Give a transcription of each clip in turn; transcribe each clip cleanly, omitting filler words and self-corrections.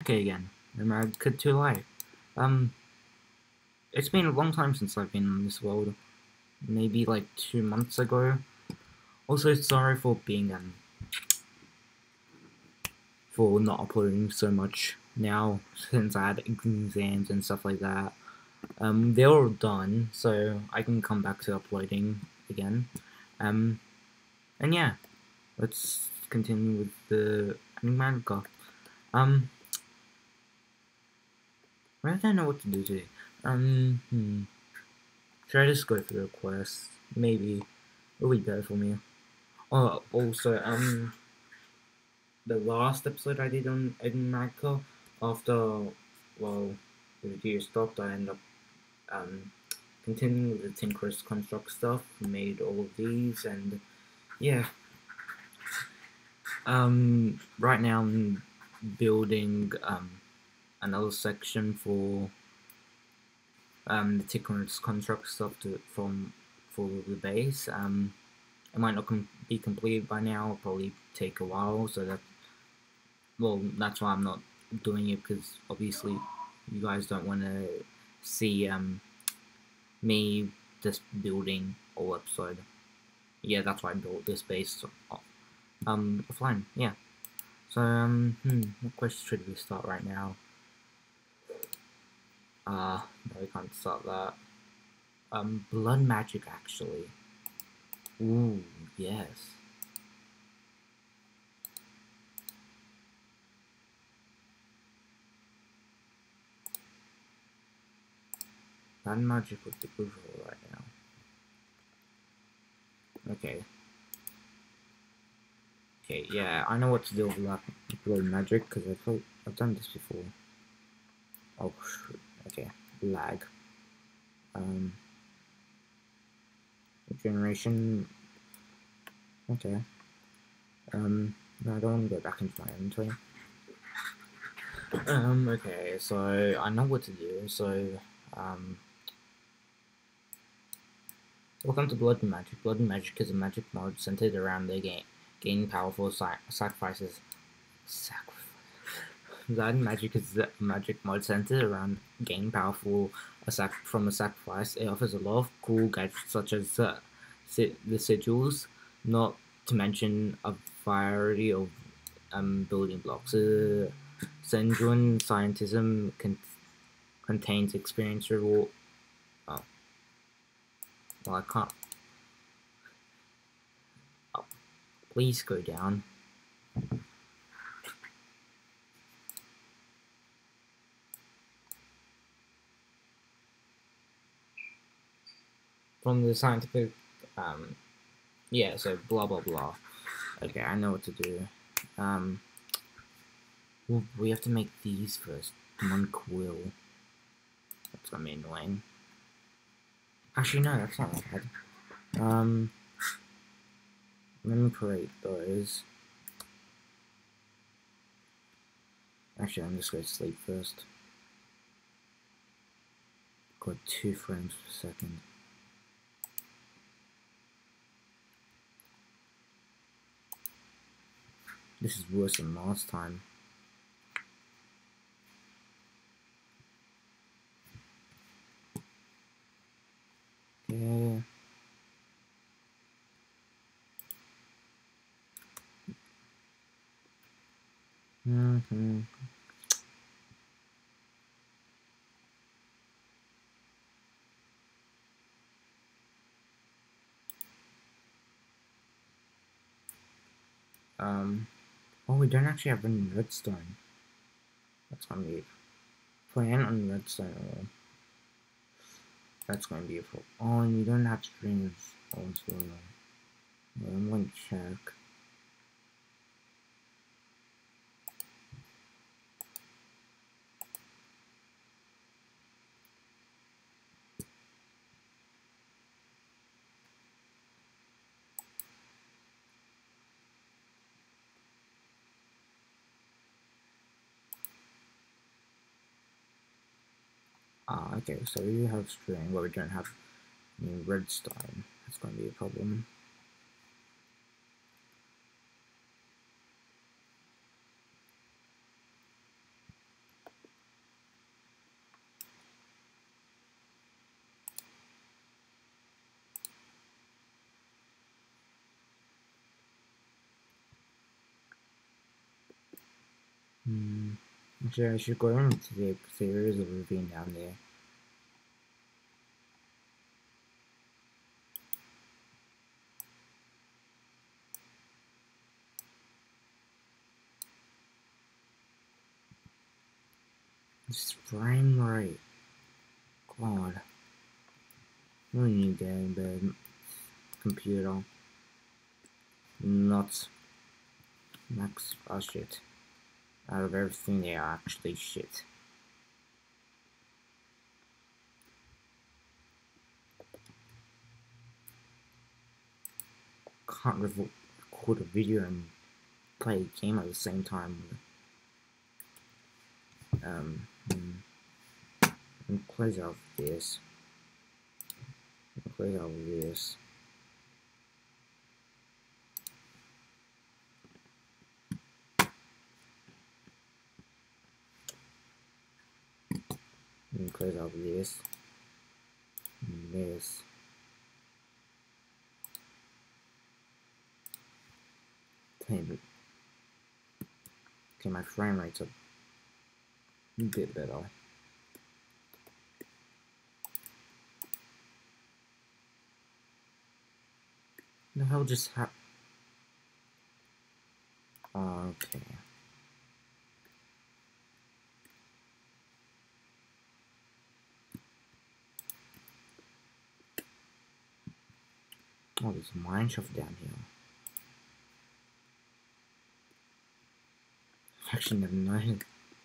okay again. America 2 Live. It's been a long time since I've been in this world. Maybe like 2 months ago. Also, sorry for being for not uploading so much now since I had exams and stuff like that. They're all done, so I can come back to uploading again. And yeah, let's continue with the manga. I don't know what to do today. Should I just go for the quest? Maybe it'll be better for me. Oh, also, the last episode I did on Enigmatica, after, well, the video stopped, I ended up, continuing with the Tinker's Construct stuff, made all of these, and, yeah. Right now I'm building, another section for, the Tinker's Construct stuff for the base. It might not be completed by now, it'll probably take a while, so that's why I'm not doing it, because obviously you guys don't want to see me just building all episode. Yeah, that's why I built this base offline. Yeah. So what question should we start right now? No, we can't start that. Blood magic, actually. Ooh, yes. Blood magic would be good right now. Okay. Okay, yeah, I know what to do with blood magic because I've done this before. Oh, okay, lag. Regeneration. Okay. No, I don't want to go back into my inventory. Okay, so I know what to do. So, welcome to Blood and Magic. Blood and Magic is a magic mod centered around the gain powerful sacrifices. Blood and Magic is a magic mod centered around gain powerful from a sacrifice. It offers a lot of cool gadgets such as the sigils, not to mention a variety of building blocks. Senjuan Scientism contains experience reward. Oh, well, I can't. Oh, please go down. From the scientific, yeah. So blah blah blah. Okay, I know what to do. Well, we have to make these first. One quill. That's gonna be annoying. Actually, no, that's not bad. Let me create those. Actually, I'm just going to sleep first. Got 2 frames per second. This is worse than last time. Yeah. Oh, we don't actually have any redstone. That's gonna be plan on redstone. That's gonna be a problem. Oh, and you don't have strings also. Well, I'm gonna check. Okay, so we have string, but we don't have any redstone. That's going to be a problem. Actually, I should go into there because there is a ravine down there. This frame rate. God. We need a better computer. Not max. Oh shit. Out of everything, they are actually shit. Can't record a video and play a game at the same time. And close out this. Close out this. And close out this. And this. Okay, my frame rate's a bit better. The hell just happened? Okay. Oh, there's a mine shaft down here. I've actually never known.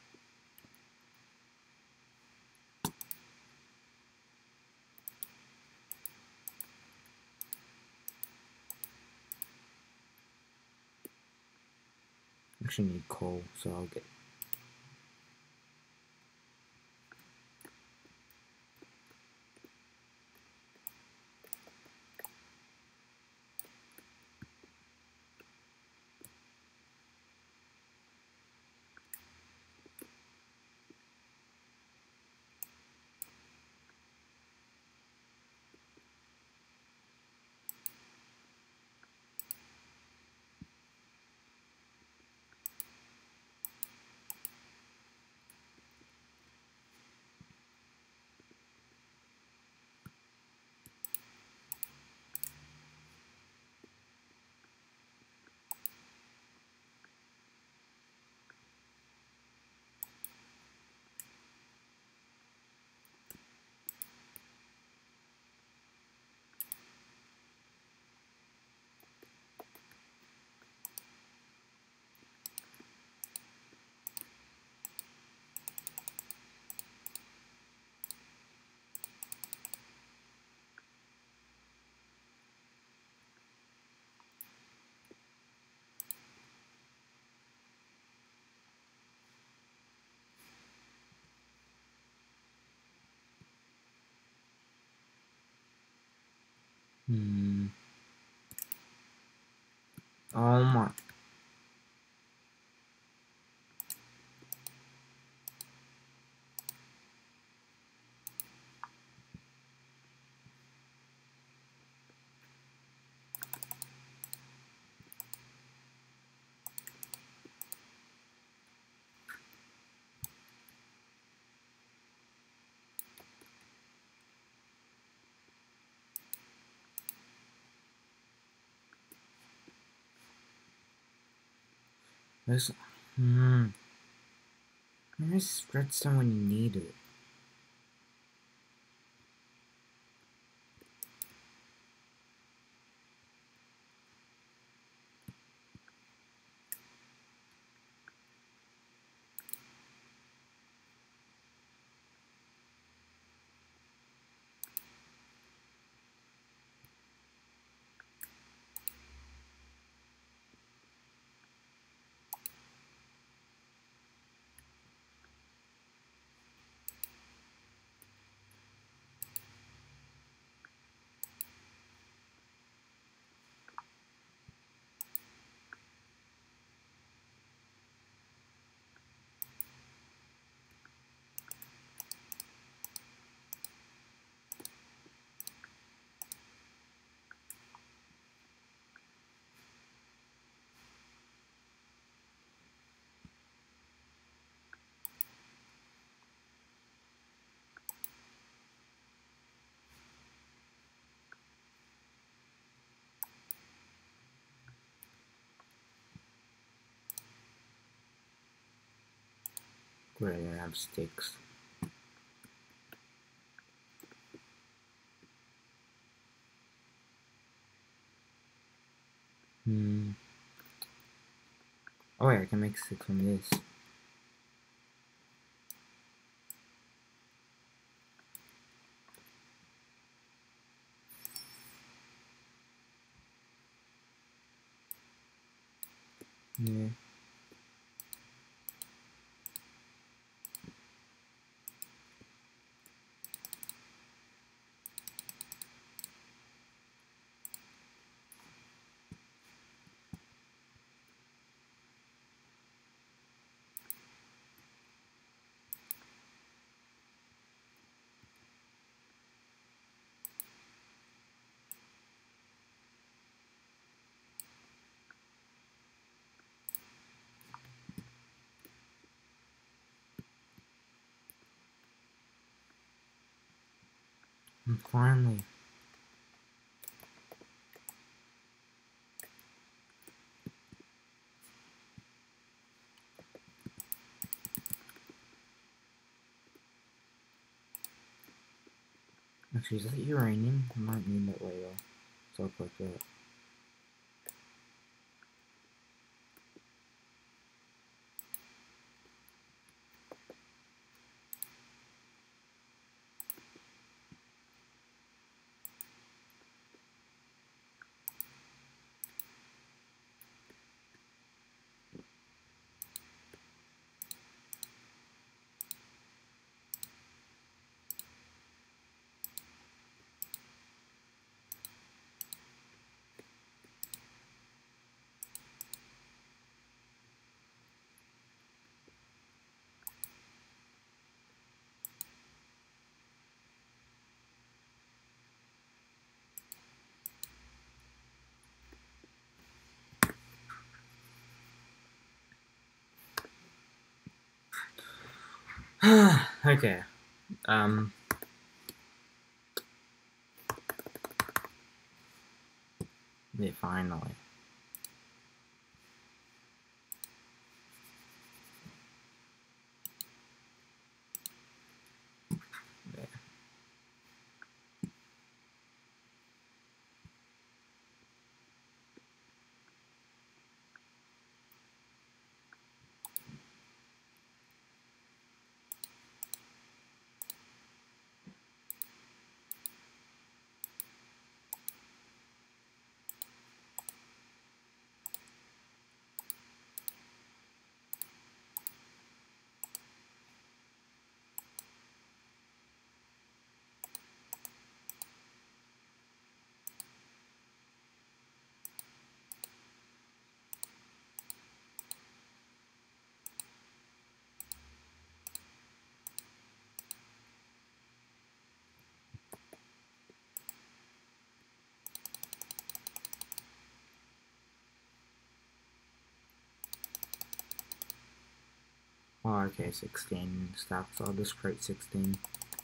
Actually need coal, so I'll get. Oh my. There's. Where's redstone when you need it? Where I have sticks. Oh wait, I can make sticks from this. Yeah. And finally. Actually, is that uranium? I might need that later. So I'll click that. Okay. Yeah, finally. Yeah. Oh, okay, 16 stacks. I'll just create 16.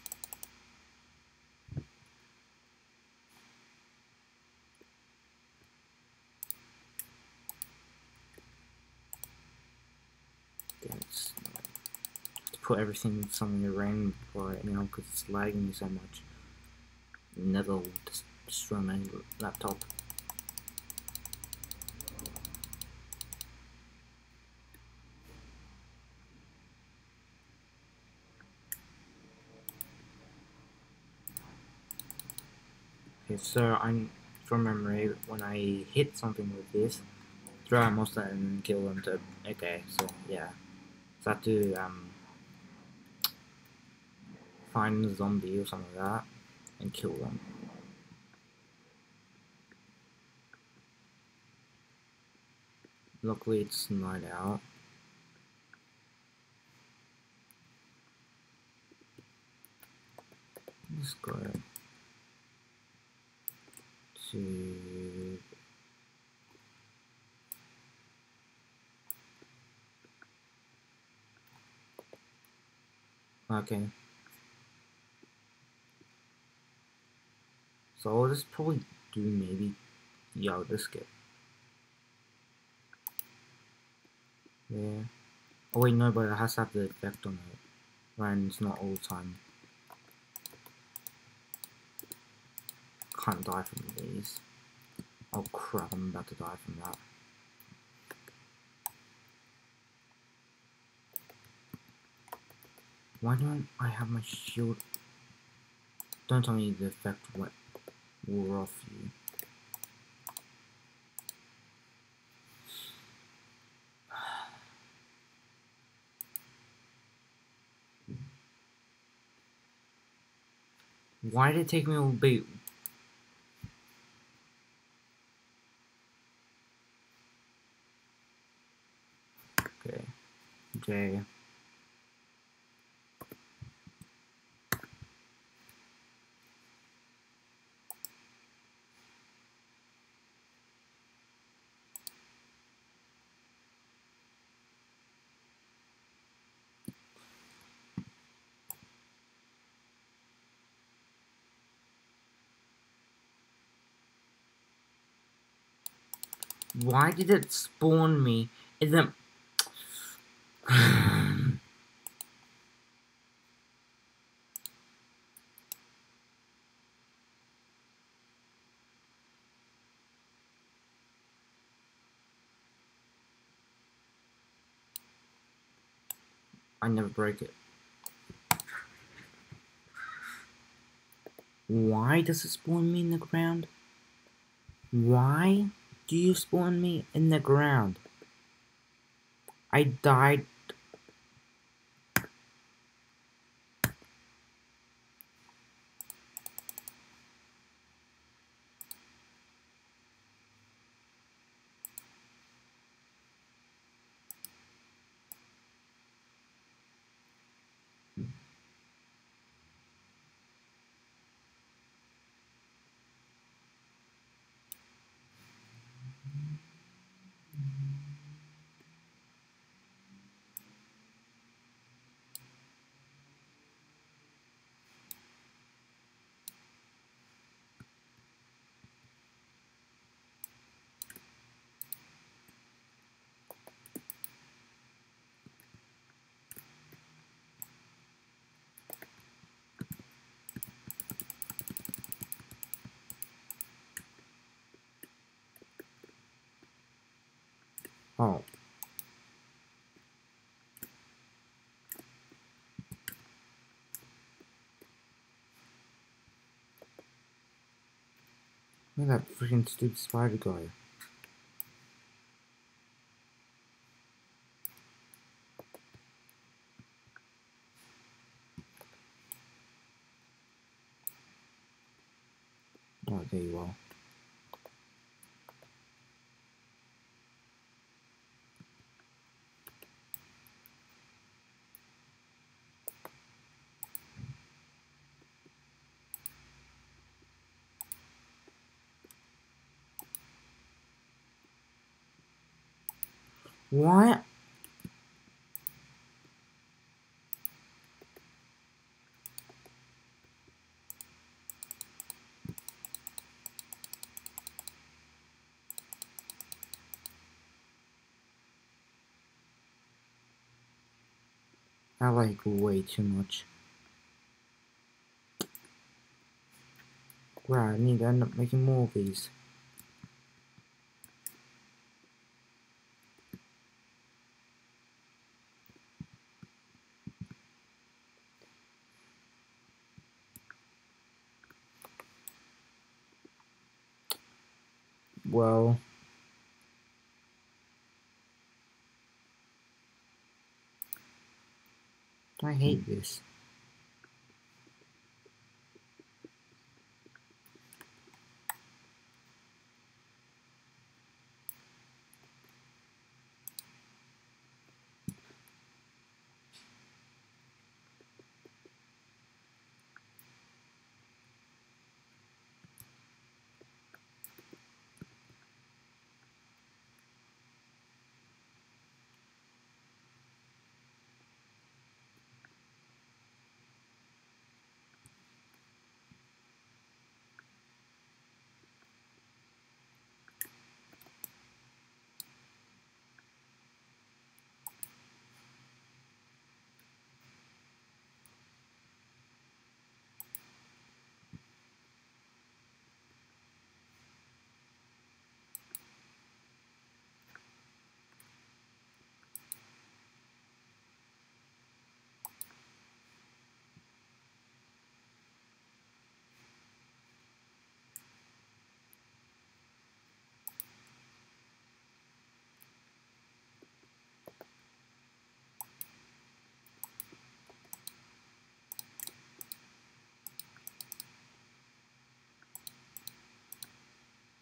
Let's put everything in some ring right now because it's lagging me so much. Never will destroy my laptop. Okay, so I'm from memory when I hit something with this, throw out most of that and kill them to. Okay, so yeah. So I have to find a zombie or something like that and kill them. Luckily it's night out. Let's go to okay. So I'll just probably do maybe I'll just get there. Oh wait, no, but it has to have the effect on it. When it's not all the time. Can't die from these. Oh crap, I'm about to die from that. Why don't I have my shield? Don't tell me the effect wore off you. Why did it take me all bait? Okay. J. Why did it spawn me in the... I never break it. Why does it spawn me in the ground? Why do you spawn me in the ground? I died. Oh. Look at that freaking stupid spider guy. Oh, there you are. What? I like way too much. Right, I need to end up making more of these. Well, I hate this.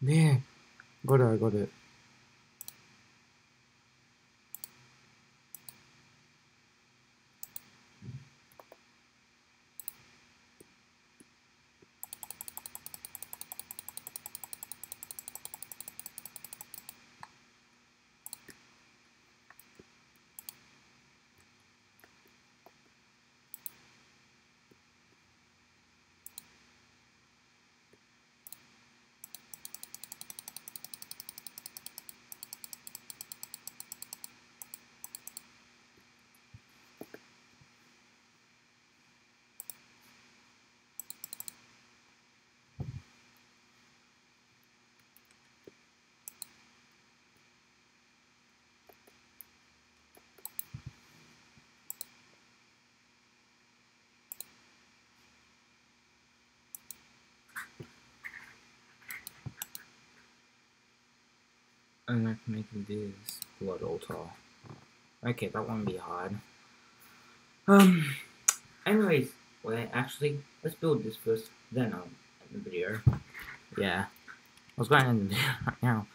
Yeah, got it, I got it. I'm going to make this blood altar. Okay, that won't be hard. Anyways, well, actually, let's build this first, then I'll end the video. Yeah, I was going to end the video right now.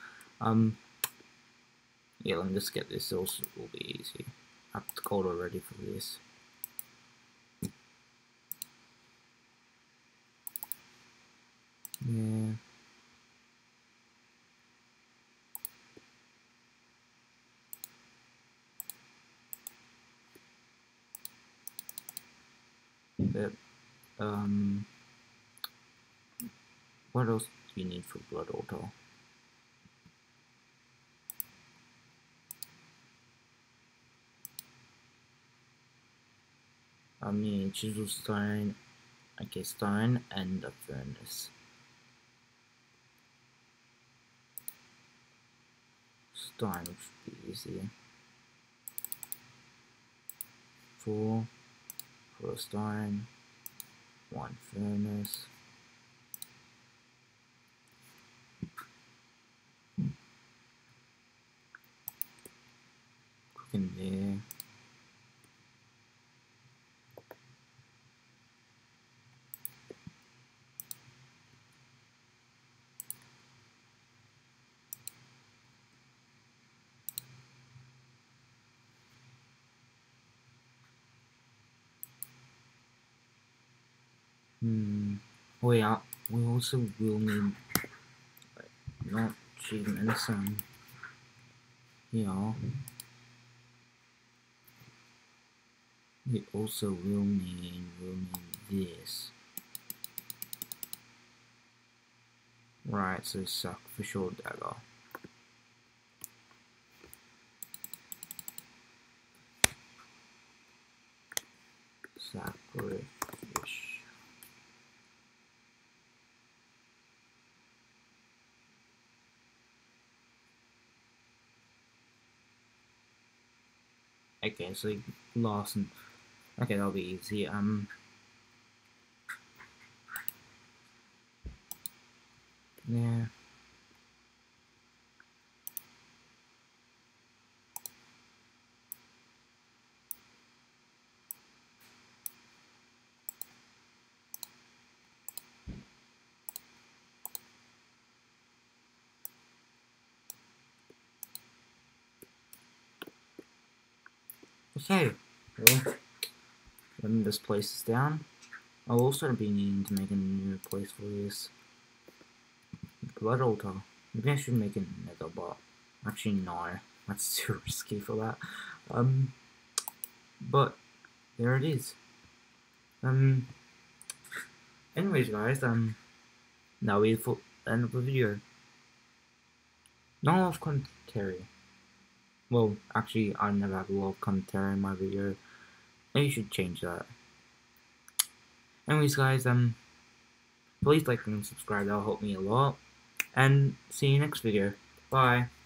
Yeah, let me just get this, also will be easy. I have the code already for this. Yeah. But, what else do you need for blood altar? I need chisel stone, okay, stone, and a furnace. Stone should be easy. 4 for a stone, 1 furnace. Cook in there. Oh yeah, we also will need, not achievements, yeah. We also will need this. Right, so sacrificial dagger. Sacrifice. Okay, so last and okay, that'll be easy. Yeah. Okay. Well, when this place is down, I'll also be needing to make a new place for this blood altar. Maybe I should make another bot. Actually, no, that's too risky for that. But there it is. Anyways, guys, now we for end of the video. Not a lot of commentary. Well, actually, I never have a lot of commentary in my video. Maybe you should change that. Anyways, guys, please like and subscribe. That'll help me a lot. And see you next video. Bye.